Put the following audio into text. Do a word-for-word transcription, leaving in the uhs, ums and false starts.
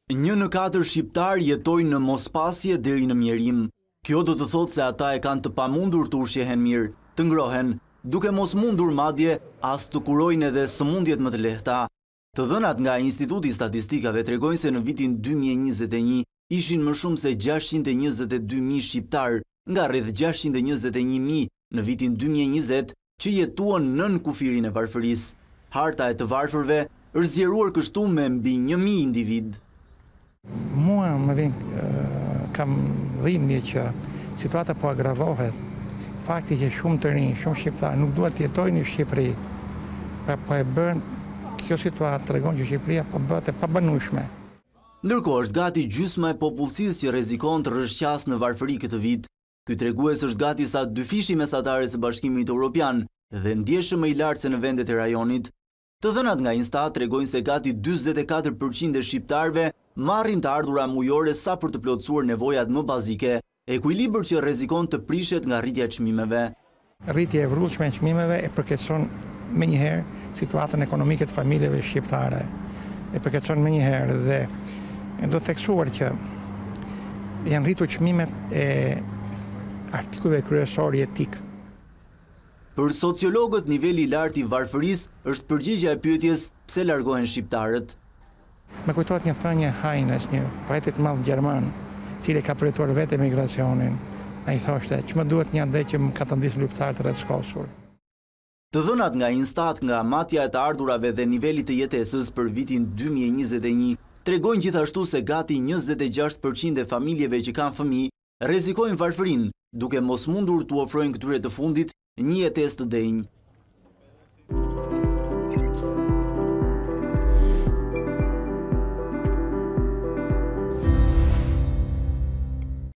Një në katër shqiptar jetojnë në mospasje deri në mjerim. Kjo do të thotë se ata e kanë të pamundur të ushqehen mirë, të ngrohen, duke mos mundur madje as të kurojnë edhe sëmundjet më të lehta. Të dhënat nga Instituti i Statistikave tregojnë se në vitin dy mijë e njëzet e një ishin më shumë se gjashtëqind e njëzet e dy mijë shqiptar, nga rreth gjashtëqind e njëzet e një mijë në vitin dy mijë e njëzet që jetuan nën kufirin e varfërisë. Harta e të varfërve është zgjeruar kështu me mbi një mijë individ. Mua më vjen uh, kam dhimbje që situata po agravohet. Fakti që shumë të rinj, shumë shqiptar nuk duan të jetojnë në Shqipëri. Pra po e bën kjo situatë tregon që Shqipëria po bëhet e pabanueshme. Ndërkohë është gati gjysma e popullsisë që rrezikon të rrëshqasë në varfëri këtë vit. Ky tregues është gati sa dyfishi mesatare së Bashkimit Evropian dhe ndjeshëm më i lartë se në vendet e rajonit. Të dhënat nga Instat tregojnë se gati dyzet e katër përqind e shqiptarëve marrin të ardhura mujore sa për të plotësuar nevojat më bazike, ekuilibër që rrezikon të prishet nga rritja e çmimeve. Rritja e vrullshme e çmimeve e përkeqëson menjëherë situatën ekonomike të familjeve shqiptare. E përkeqëson menjëherë dhe do të theksuar që janë rritur çmimet e artikujve kryesor jetik. Për sociologët, niveli i lartë i varfërisë është përgjigjja e pyetjes pse largohen shqiptarët. Më kujtohet një thënie Heines, një poet i madh gjerman, i cili ka përjetuar vetë emigracionin. Ai thoshte, "Ç'më duhet një ande që më ka të ndisë lyptar të rrethskosur." Të dhënat nga Instat nga matja e të ardhurave dhe niveli të jetesës për vitin dy mijë e njëzet e një tregojnë gjithashtu se gati njëzet e gjashtë përqind e familjeve që kanë fëmijë rrezikojnë varfërinë, duke mos mundur t'u ofrojnë këtyre të fundit një jetesë të denjë.